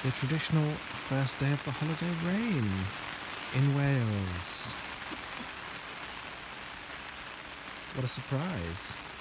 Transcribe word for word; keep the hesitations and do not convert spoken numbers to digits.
the traditional first day of the holiday rain in Wales. What a surprise.